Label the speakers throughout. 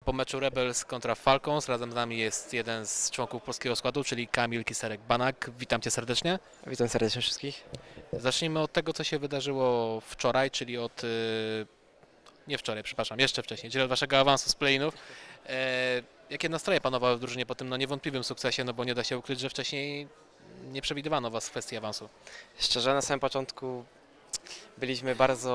Speaker 1: Po meczu Rebels kontra Falcons razem z nami jest jeden z członków polskiego składu, czyli Kamil Kiserek-Banak. Witam Cię serdecznie.
Speaker 2: Witam serdecznie wszystkich.
Speaker 1: Zacznijmy od tego, co się wydarzyło wczoraj, czyli nie wczoraj, przepraszam, jeszcze wcześniej, czyli od Waszego awansu z play-inów. Jakie nastroje panowały w drużynie po tym niewątpliwym sukcesie, no bo nie da się ukryć, że wcześniej nie przewidywano Was w kwestii awansu.
Speaker 2: Szczerze, na samym początku byliśmy bardzo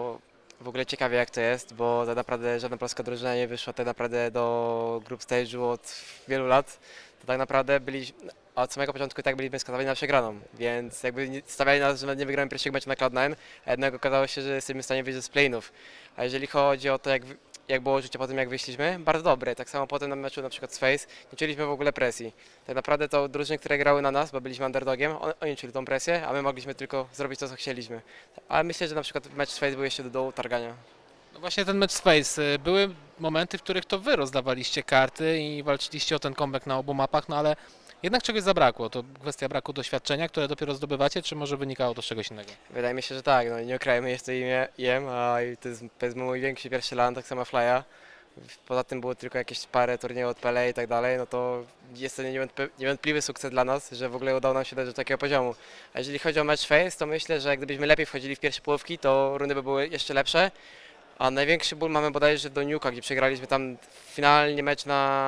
Speaker 2: w ogóle ciekawi jak to jest, bo tak naprawdę żadna polska drużyna nie wyszła tak naprawdę do group stage'u od wielu lat. To tak naprawdę byliśmy, od samego początku i tak byliśmy skazani na przegraną, więc jakby stawiali nas, że nie wygramy pierwszego meczu na Cloud9, a jednak okazało się, że jesteśmy w stanie wyjść z play-inów. A jeżeli chodzi o to, jak było życie po tym, jak wyszliśmy, bardzo dobre. Tak samo potem na meczu na przykład z Face nie czuliśmy w ogóle presji. Tak naprawdę to drużyny, które grały na nas, bo byliśmy underdogiem, oni czuli tą presję, a my mogliśmy tylko zrobić to, co chcieliśmy. Ale myślę, że na przykład mecz z Face był jeszcze do dołu targania.
Speaker 1: No właśnie ten mecz z Face, były momenty, w których to Wy rozdawaliście karty i walczyliście o ten comeback na obu mapach, no ale jednak czegoś zabrakło. To kwestia braku doświadczenia, które dopiero zdobywacie, czy może wynikało to z czegoś innego?
Speaker 2: Wydaje mi się, że tak, no nie okrajmy, jest to imię IM, a to jest powiedzmy mój większy pierwszy LAN, tak samo Flya. Poza tym było tylko jakieś parę turniejów od PLA i tak dalej, no to jest to niewątpliwy sukces dla nas, że w ogóle udało nam się dojść do takiego poziomu. A jeżeli chodzi o mecz Face, to myślę, że gdybyśmy lepiej wchodzili w pierwsze połówki, to rundy by były jeszcze lepsze. A największy ból mamy bodajże do Nuka, gdzie przegraliśmy tam finalnie mecz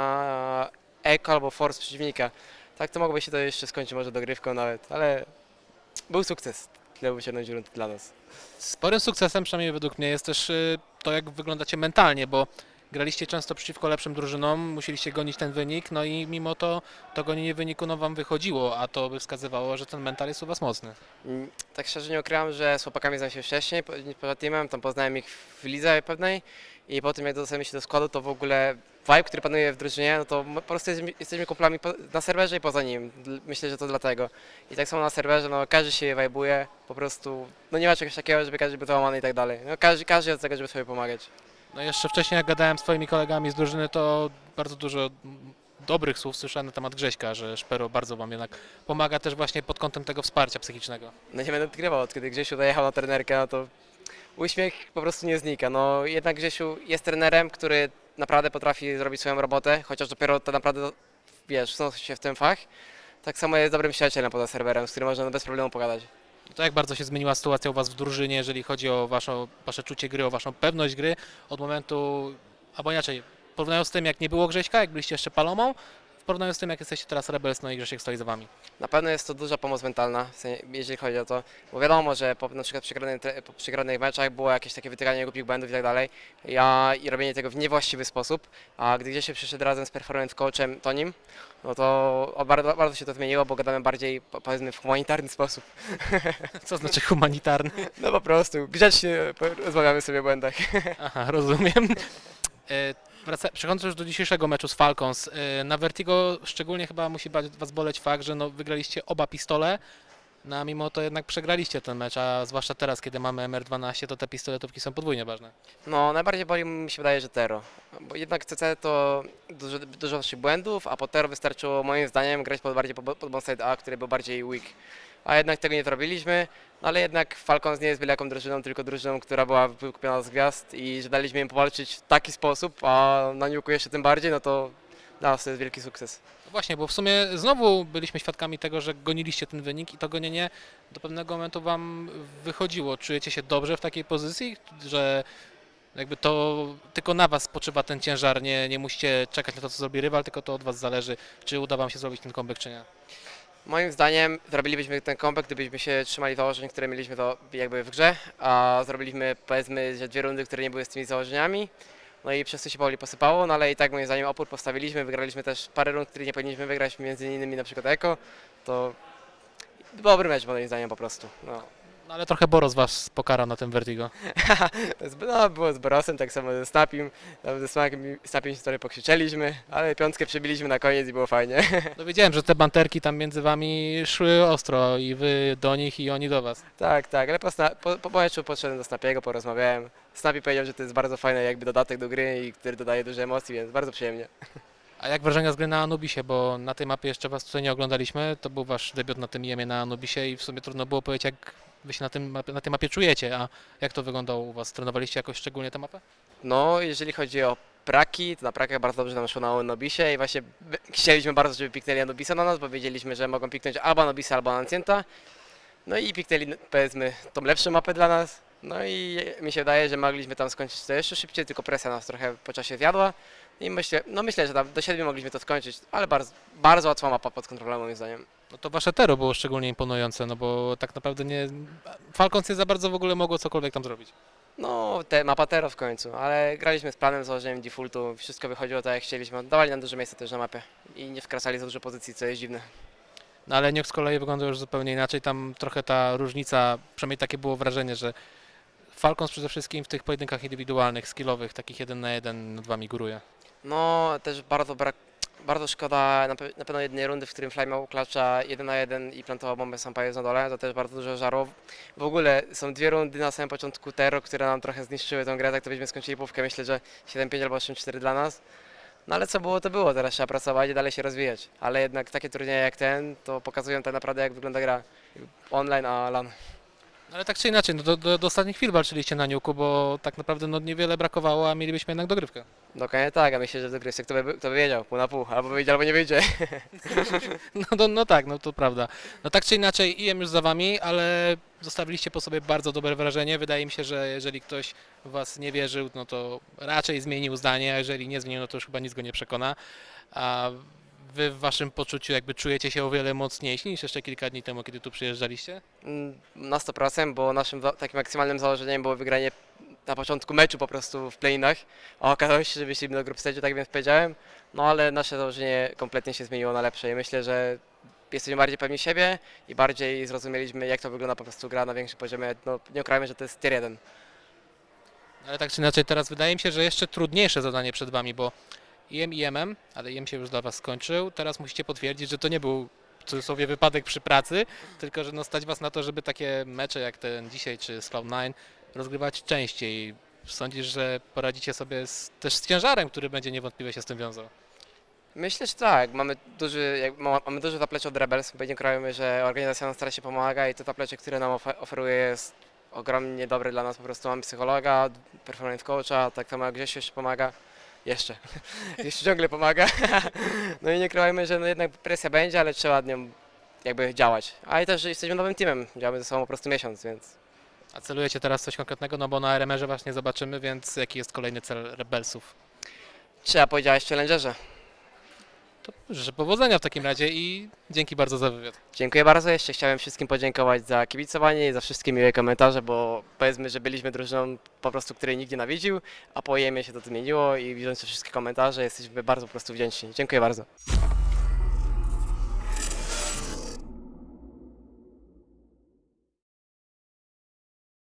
Speaker 2: na Echo albo Force przeciwnika. Tak to mogłoby się to jeszcze skończyć może dogrywką nawet, ale był sukces, tyle wyciągnąć rund dla nas.
Speaker 1: Sporym sukcesem, przynajmniej według mnie, jest też to, jak wyglądacie mentalnie, bo graliście często przeciwko lepszym drużynom, musieliście gonić ten wynik, no i mimo to gonienie wyniku no wam wychodziło, a to by wskazywało, że ten mental jest u was mocny.
Speaker 2: Tak szczerze nie ukrywam, że z chłopakami znam się wcześniej, poza teamem, tam poznałem ich w lidze pewnej i po tym jak dostałem się do składu, to w ogóle vibe, który panuje w drużynie, no to po prostu jesteśmy kumplami na serwerze i poza nim. Myślę, że to dlatego. I tak samo na serwerze, no każdy się vibe'uje, po prostu, no nie ma czegoś takiego, żeby każdy był załamany i tak dalej. No każdy od tego, żeby sobie pomagać.
Speaker 1: No jeszcze wcześniej jak gadałem z twoimi kolegami z drużyny, to bardzo dużo dobrych słów słyszałem na temat Grześka, że Szpero bardzo wam jednak pomaga też właśnie pod kątem tego wsparcia psychicznego.
Speaker 2: No nie będę odkrywał, od kiedy Grzesiu dojechał na trenerkę, no to uśmiech po prostu nie znika. No jednak Grzesiu jest trenerem, który naprawdę potrafi zrobić swoją robotę, chociaż dopiero to naprawdę, wiesz, wsąc się w ten fach. Tak samo jest dobrym przyjacielem poza serwerem, z którym można bez problemu pogadać.
Speaker 1: To jak bardzo się zmieniła sytuacja u was w drużynie, jeżeli chodzi o wasze czucie gry, o waszą pewność gry od momentu, albo inaczej, porównując z tym jak nie było Grześka, jak byliście jeszcze Palomą, w porównaniu z tym jak jesteście teraz Rebels, no i Grzesiek stoi za wami.
Speaker 2: Na pewno jest to duża pomoc mentalna, w sensie, jeżeli chodzi o to, bo wiadomo, że na przykład po przegranych meczach było jakieś takie wytykanie głupich błędów i tak dalej, i robienie tego w niewłaściwy sposób, a gdy gdzieś się przyszedł razem z performance coachem Tonim, no to bardzo się to zmieniło, bo gadamy bardziej, powiedzmy, w humanitarny sposób.
Speaker 1: Co znaczy humanitarny?
Speaker 2: No po prostu, grzecznie rozmawiamy sobie o błędach.
Speaker 1: Aha, rozumiem. Przechodząc już do dzisiejszego meczu z Falcons, na Vertigo szczególnie chyba musi was boleć fakt, że no, wygraliście oba pistole, no a mimo to jednak przegraliście ten mecz, a zwłaszcza teraz, kiedy mamy MR12, to te pistoletówki są podwójnie ważne.
Speaker 2: No, najbardziej boli mi się wydaje, że Tero, bo jednak CC to dużo naszych błędów, a po Tero wystarczyło moim zdaniem grać bardziej pod bonside A, który był bardziej weak. A jednak tego nie zrobiliśmy, no ale jednak Falcons nie jest byle jaką drużyną, tylko drużyną, która była wykupiona z gwiazd i że daliśmy im powalczyć w taki sposób, a na Niuku jeszcze tym bardziej, no to dla nas to jest wielki sukces.
Speaker 1: No właśnie, bo w sumie znowu byliśmy świadkami tego, że goniliście ten wynik i to gonienie do pewnego momentu wam wychodziło. Czujecie się dobrze w takiej pozycji, że jakby to tylko na was spoczywa ten ciężar, nie musicie czekać na to, co zrobi rywal, tylko to od was zależy, czy uda wam się zrobić ten comeback, czy nie.
Speaker 2: Moim zdaniem zrobilibyśmy ten comeback, gdybyśmy się trzymali założeń, które mieliśmy to jakby w grze, a zrobiliśmy powiedzmy, że 2 rundy, które nie były z tymi założeniami. No i przez to się powoli posypało, no ale i tak moim zdaniem opór postawiliśmy, wygraliśmy też parę rund, które nie powinniśmy wygrać, między innymi na przykład Eko, to dobry mecz moim zdaniem po prostu. No.
Speaker 1: No ale trochę Boros was pokarał na tym Vertigo.
Speaker 2: No, było z Borosem, tak samo ze Snapim, tam ze Snapim się trochę pokrzyczeliśmy, ale piątkę przebiliśmy na koniec i było fajnie.
Speaker 1: No wiedziałem, że te banterki tam między wami szły ostro i wy do nich i oni do was.
Speaker 2: Tak, tak, ale po meczu podszedłem do Snapiego, porozmawiałem. Snapi powiedział, że to jest bardzo fajny jakby dodatek do gry i który dodaje dużo emocji, więc bardzo przyjemnie.
Speaker 1: A jak wrażenia z gry na Anubisie, bo na tej mapie jeszcze was tutaj nie oglądaliśmy, to był wasz debiut na tym IEM-ie na Anubisie i w sumie trudno było powiedzieć, jak wy się na tej mapie czujecie, a jak to wyglądało u was? Trenowaliście jakoś szczególnie tę mapę?
Speaker 2: No, jeżeli chodzi o praki, to na prakach bardzo dobrze nam szło na Anubisie i właśnie chcieliśmy bardzo, żeby piknęli Anubisa na nas, bo wiedzieliśmy, że mogą piknąć albo Anubisa, albo Ancienta. No i piknęli, powiedzmy, tą lepszą mapę dla nas. No i mi się wydaje, że mogliśmy tam skończyć to jeszcze szybciej, tylko presja nas trochę po czasie zjadła. I myślę, że tam do 7 mogliśmy to skończyć, ale bardzo, bardzo łatwa mapa pod kontrolą moim zdaniem.
Speaker 1: No to wasze Tero było szczególnie imponujące, no bo tak naprawdę nie... Falcons nie za bardzo w ogóle mogło cokolwiek tam zrobić.
Speaker 2: No, mapa Tero w końcu, ale graliśmy z planem, założeniem defaultu, wszystko wychodziło tak jak chcieliśmy. Dawali nam dużo miejsca też na mapie i nie wkracali za dużo pozycji, co jest dziwne.
Speaker 1: No ale Niox z kolei wygląda już zupełnie inaczej, tam trochę ta różnica, przynajmniej takie było wrażenie, że Falcons przede wszystkim w tych pojedynkach indywidualnych, skillowych, takich 1 na 1 nad wami góruje.
Speaker 2: No, też bardzo szkoda na pewno jednej rundy, w którym Fly miał klacza 1 na 1 i plantował bombę Sampaio na dole, to też bardzo dużo żarło. W ogóle są 2 rundy na samym początku Tero, które nam trochę zniszczyły tę grę, tak to byśmy skończyli połówkę, myślę, że 7-5 albo 8-4 dla nas. No ale co było, to było, teraz trzeba pracować i dalej się rozwijać. Ale jednak takie turnieje jak ten, to pokazują tak naprawdę jak wygląda gra online, a LAN.
Speaker 1: No ale tak czy inaczej, no do ostatnich chwil walczyliście na Niuku, bo tak naprawdę no, niewiele brakowało, a mielibyśmy jednak dogrywkę.
Speaker 2: Dokładnie tak, a myślę, że do gry kto by wiedział, pół na pół, albo wyjdzie, albo nie wyjdzie.
Speaker 1: No tak, no to prawda. No tak czy inaczej, IM już za wami, ale zostawiliście po sobie bardzo dobre wrażenie. Wydaje mi się, że jeżeli ktoś w was nie wierzył, no to raczej zmienił zdanie, a jeżeli nie zmienił, no to już chyba nic go nie przekona. A wy w waszym poczuciu jakby czujecie się o wiele mocniejsi niż jeszcze kilka dni temu, kiedy tu przyjeżdżaliście?
Speaker 2: Na 100%, bo naszym takim maksymalnym założeniem było wygranie na początku meczu po prostu w play-inach, a okazało się, że wyszliśmy do group stage'u, tak więc powiedziałem, no ale nasze założenie kompletnie się zmieniło na lepsze i myślę, że jesteśmy bardziej pewni siebie i bardziej zrozumieliśmy, jak to wygląda po prostu gra na większym poziomie. No, nie ukrywajmy, że to jest tier 1.
Speaker 1: Ale tak czy inaczej teraz wydaje mi się, że jeszcze trudniejsze zadanie przed wami, bo IM IM-em, ale IM się już dla was skończył. Teraz musicie potwierdzić, że to nie był w cudzysłowie wypadek przy pracy, tylko że no stać was na to, żeby takie mecze jak ten dzisiaj czy z Cloud9 rozgrywać częściej. Sądzisz, że poradzicie sobie też z ciężarem, który będzie niewątpliwie się z tym wiązał?
Speaker 2: Myślę, że tak. Mamy duże zaplecze od Rebels, bo nie ukrywajmy, że organizacja nam stara się pomaga i to zaplecze, które nam oferuje jest ogromnie dobre dla nas. Po prostu mamy psychologa, performance coacha, tak samo jak Grzesiu jeszcze pomaga. Jeszcze. Jeszcze ciągle pomaga. No i nie ukrywajmy, że no jednak presja będzie, ale trzeba nad nią jakby działać. A i też, że jesteśmy nowym teamem, działamy ze sobą po prostu miesiąc, więc
Speaker 1: A celujecie teraz coś konkretnego? No bo na RMR-ze właśnie zobaczymy, więc jaki jest kolejny cel Rebelsów?
Speaker 2: trzeba powiedzieć w Challengerze.
Speaker 1: To życzę powodzenia w takim razie i dzięki bardzo za wywiad.
Speaker 2: Dziękuję bardzo. Jeszcze chciałem wszystkim podziękować za kibicowanie i za wszystkie miłe komentarze, bo powiedzmy, że byliśmy drużyną po prostu, której nikt nienawidził, a po jemie się to zmieniło i widząc te wszystkie komentarze jesteśmy bardzo po prostu wdzięczni. Dziękuję bardzo.